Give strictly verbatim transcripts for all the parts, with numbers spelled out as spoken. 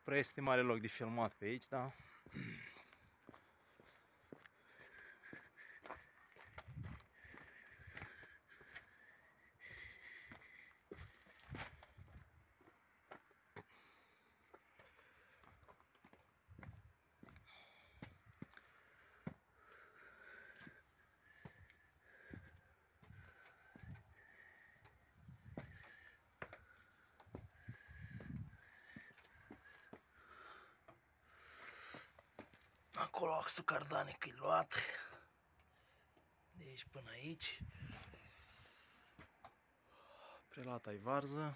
prea este mare loc de filmat pe aici, da? Acolo axul cardanic e luat. De aici până aici. Prelata-i varză.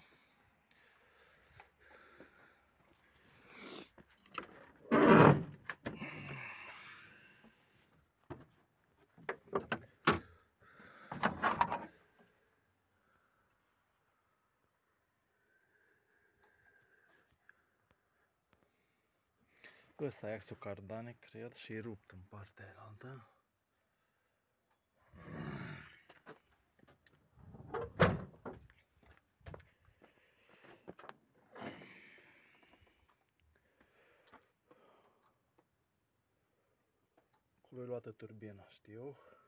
Ăsta e axul cardanic, cred, și e rupt în partea aia altă. Acolo e luată turbina, știu.